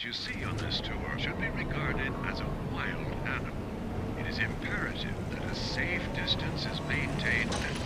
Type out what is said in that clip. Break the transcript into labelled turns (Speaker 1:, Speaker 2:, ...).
Speaker 1: You see on this tour should be regarded as a wild animal. It is imperative that a safe distance is maintained and